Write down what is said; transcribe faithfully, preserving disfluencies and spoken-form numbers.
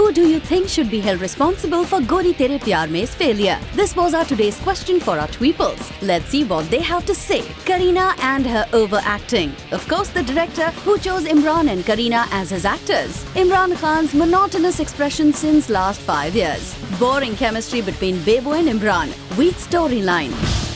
Who do you think should be held responsible for Gori Tere Pyaar Mein's failure? This was our today's question for our Tweeples. Let's see what they have to say. Kareena and her overacting. Of course, the director who chose Imran and Kareena as his actors. Imran Khan's monotonous expression since last five years. Boring chemistry between Bebo and Imran. Weak storyline.